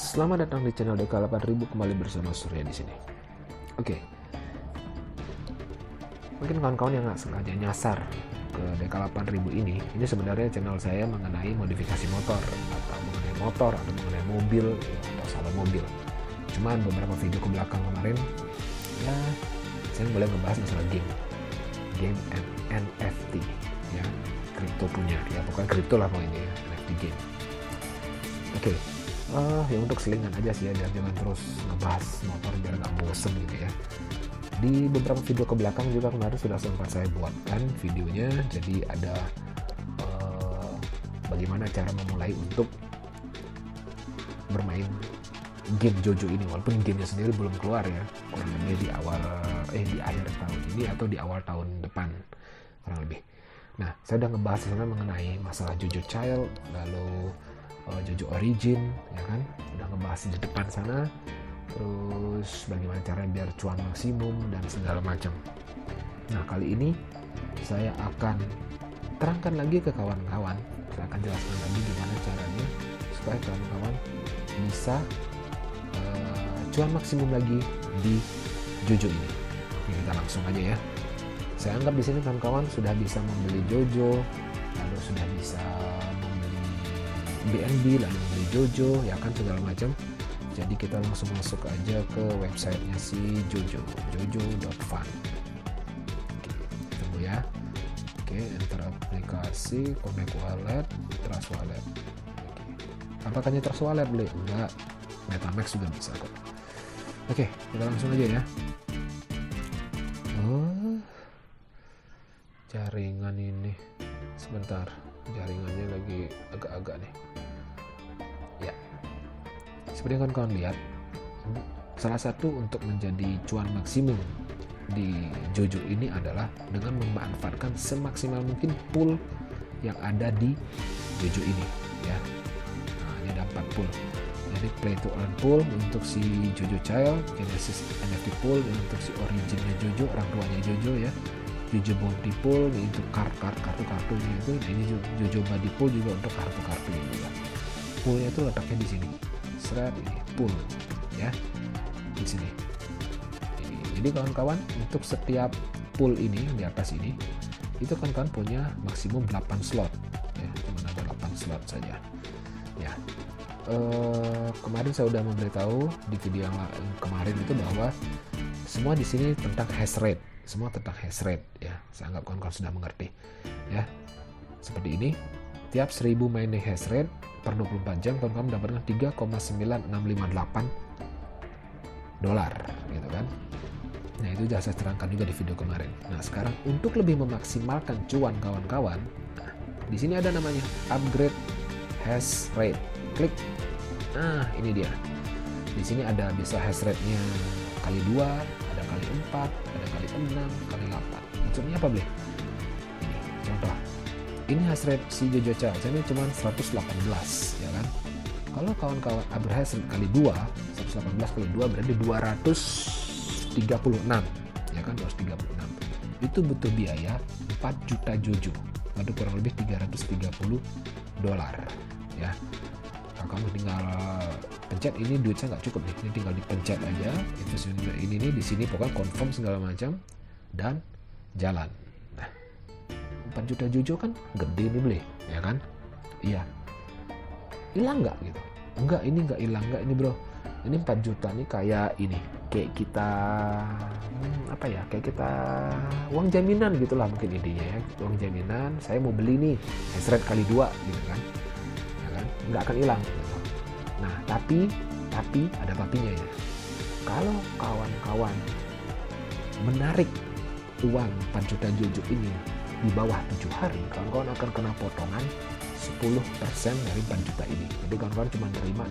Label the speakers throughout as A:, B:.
A: Selamat datang di channel DK8000, kembali bersama Surya di sini. Oke. Mungkin kawan-kawan yang nggak sengaja nyasar ke DK8000 ini sebenarnya channel saya mengenai modifikasi motor atau mengenai mobil atau salon mobil. Cuman beberapa video ke belakang kemarin ya saya mulai ngebahas masalah game NFT ya, kripto punya ya, bukan kripto lah pokoknya ya, NFT game. Oke. Ya untuk selingan aja sih ya, biar jangan terus ngebahas motor biar nggak bosen gitu ya. Di beberapa video ke belakang juga kemarin sudah sempat saya buatkan videonya, jadi ada bagaimana cara memulai untuk bermain game JoJo ini, walaupun gamenya sendiri belum keluar ya, kurang lebih di akhir tahun ini atau di awal tahun depan kurang lebih. Nah, saya udah ngebahas di sana mengenai masalah JoJo Child, lalu JoJo Origin ya kan, udah ngebahas di depan sana, terus bagaimana cara biar cuan maksimum dan segala macam. Nah, kali ini saya akan terangkan lagi ke kawan-kawan, saya akan jelaskan lagi gimana caranya supaya kawan-kawan bisa cuan maksimum lagi di JoJo ini. Oke, kita langsung aja ya. Saya anggap di sini kawan-kawan sudah bisa membeli JoJo, lalu sudah bisa BNB, lalu beli JoJo ya kan, segala macam. Jadi kita langsung masuk aja ke websitenya si JoJo, jojo.fun. Tunggu ya. Oke, enter aplikasi, connect wallet, trust wallet. Apakah hanya trust wallet boleh? Enggak, MetaMask juga bisa kok. Oke, kita langsung aja ya. Jaringan ini sebentar, jaringannya lagi agak-agak nih ya. Seperti yang kawan-kawan lihat, salah satu untuk menjadi cuan maksimum di JoJo ini adalah dengan memanfaatkan semaksimal mungkin pool yang ada di JoJo ini ya. Nah, ini ada 4 pool, jadi play to earn pool untuk si JoJo Child, Genesis NFT pool untuk si originnya JoJo, orang tuanya JoJo ya, JoJo Bounty pool untuk kartu-kartunya itu. Nah, ini JoJo Body pool juga untuk kartu-kartu juga. Poolnya itu letaknya di sini. Seret ini pool ya, di sini. Jadi kawan-kawan, untuk setiap pool ini di atas ini itu kawan-kawan punya maksimum 8 slot ya, cuma ada 8 slot saja ya. Kemarin saya udah memberitahu di video yang kemarin itu bahwa semua di sini tentang hash rate, semua tentang hash rate ya. Saya anggap kawan-kawan sudah mengerti ya. Seperti ini, tiap 1000 mining hash rate per 24 jam kawan-kawan mendapatkan $3,9658 gitu kan. Nah, itu sudah saya terangkan juga di video kemarin. Nah, sekarang untuk lebih memaksimalkan cuan kawan-kawan, nah, di sini ada namanya upgrade hash rate. Klik. Nah, ini dia. Di sini ada bisa hash rate-nya kali 2, ada kali 4, ada kali 6, kali 8. Maksudnya apa, Ble? Ini contoh. Ini hash rate si JoJo Child ini cuma 118 ya kan. Kalau kawan-kawan upgrade hash rate kali 2, 118 kali 2 berarti 236 ya kan, 236. Itu butuh biaya 4 juta JoJo. Waduh, kurang lebih $330 ya. Nah, kamu tinggal pencet, ini duit saya nggak cukup nih, ini tinggal dipencet aja ini nih, di sini pokoknya confirm segala macam dan jalan. Nah, 4 juta JoJo kan gede nih, Beli ya kan. Iya, hilang nggak gitu? Enggak, ini nggak hilang, nggak ini bro. Ini 4 juta nih kayak ini, kayak kita apa ya, kayak kita uang jaminan gitulah mungkin intinya ya, uang jaminan. Saya mau beli nih hash rate kali 2 gitu kan, ya kan, nggak akan hilang gitu. Nah, tapi ada tapinya ya. Kalau kawan-kawan menarik uang 4 juta JoJo ini di bawah 7 hari, kawan-kawan akan kena potongan 10% dari 4 juta ini. Jadi kawan-kawan cuma terima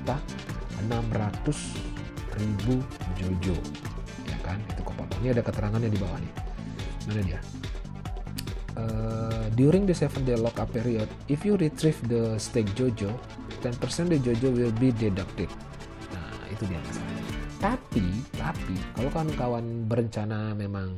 A: 3.600.000 JoJo ya kan. Itu kepotong. Ini ada keterangannya di bawah nih. Mana dia? During the 7-day lockup period, if you retrieve the stake JoJo, 10% the JoJo will be deducted. Nah, itu dia masalahnya. Tapi kalau kawan-kawan berencana memang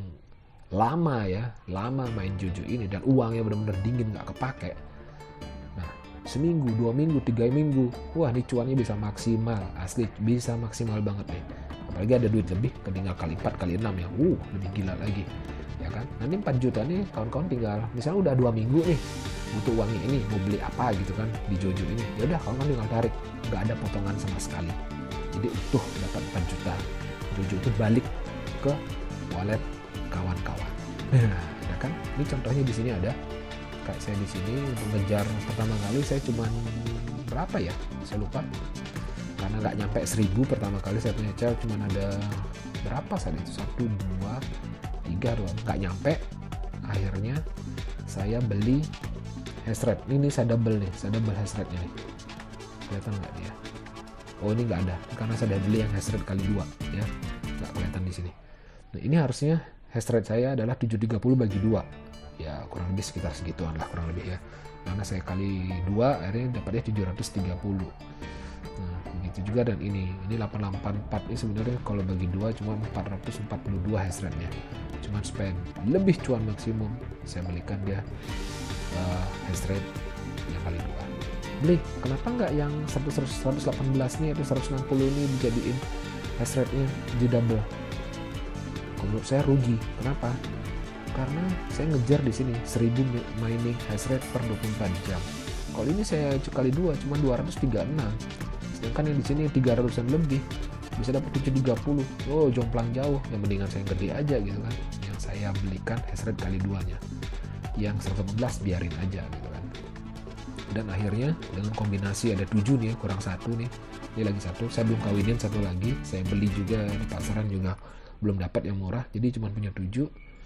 A: lama main JoJo ini dan uangnya benar-benar dingin nggak kepake, nah seminggu, 2 minggu, 3 minggu, wah ini cuannya bisa maksimal, asli bisa maksimal banget nih. Apalagi ada duit lebih, tinggal kali 4 kali 6 ya, lebih gila lagi, ya kan? Nanti 4 juta nih kawan-kawan tinggal, misalnya udah 2 minggu nih, butuh uangnya ini, mau beli apa gitu kan di Jojo ini, ya udah kawan-kawan tinggal tarik, nggak ada potongan sama sekali. Jadi utuh dapat 4 juta. Jojo itu balik ke wallet kawan-kawan. Nah, ya kan? Ini contohnya di sini ada. Kayak saya di sini untuk ngejar pertama kali saya cuman berapa ya? Saya lupa. Karena nggak nyampe 1000 pertama kali saya punya cel, cuman ada berapa saat itu? 1, 2, 3 doang. Nggak nyampe. Akhirnya saya beli hash rate. Ini saya double nih, saya double hash rate-nya nih. Kelihatan nggak dia? Oh ini nggak ada, karena saya udah beli yang hash rate kali 2 ya. Nggak kelihatan di sini. Nah ini harusnya hash rate saya adalah 730 bagi 2. Ya kurang lebih sekitar segituan lah kurang lebih ya, karena saya kali 2 akhirnya dapatnya 730. Nah begitu juga dan ini 884 ini sebenarnya kalau bagi 2 cuma 442 hash rate nya, cuma spend lebih cuan maksimum saya belikan dia hash rate yang kali 2. Beli, kenapa nggak yang 118 nih atau 160 ini dijadiin hash rate nya di double? Menurut saya rugi. Kenapa? Karena saya ngejar di sini 1000 mining hash rate per 24 jam. Kalau ini saya kali 2 cuma 236. Sedangkan yang di sini 300-an lebih bisa dapat 730. Oh, jomplang jauh. Yang mendingan saya gede aja gitu kan. Yang saya belikan hash rate kali 2-nya. Yang 114 biarin aja gitu kan. Dan akhirnya dengan kombinasi ada 7 nih, kurang 1 nih. Ini lagi 1, saya belum kawinin 1 lagi. Saya beli juga di pasaran juga belum dapat yang murah, jadi cuma punya 7.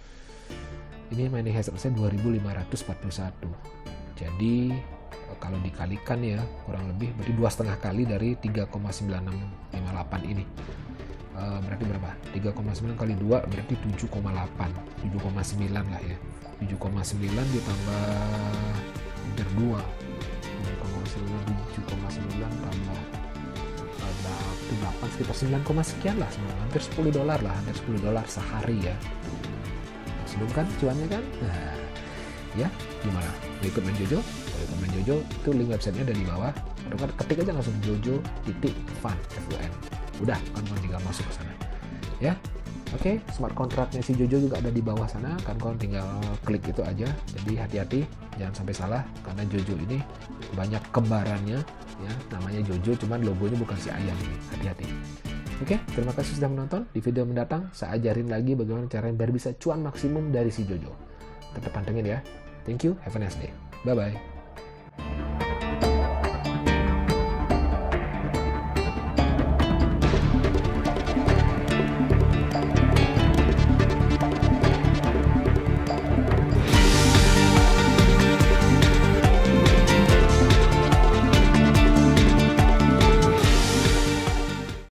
A: Ini mining hash rate saya 2541. Jadi kalau dikalikan ya kurang lebih berarti 2,5 kali dari 3,9658 ini. Berarti berapa? 3,9 kali 2 berarti 7,8. 7,9 lah ya. 7,9 ditambah hampir 2. 7,9 tambah 8 sekitar 9, sekian lah, hampir $10 lah, hampir $10 sehari ya. Sebelum kan cuannya kan. Nah, ya gimana? Mau ikut main Jojo? Kalau ikut main Jojo itu link websitenya ada di bawah. Atau kan ketik aja langsung jojo.fun FUN. Udah kan tinggal masuk ke sana. Ya. Oke, smart contract-nya si Jojo juga ada di bawah sana, kan kawan tinggal klik itu aja. Jadi hati-hati, jangan sampai salah karena Jojo ini banyak kembarannya ya, namanya Jojo cuman logonya bukan si ayam ini. Hati-hati. Oke, terima kasih sudah menonton. Di video mendatang saya ajarin lagi bagaimana caranya biar bisa cuan maksimum dari si Jojo. Tetap pantengin ya. Thank you, have a nice day. Bye bye.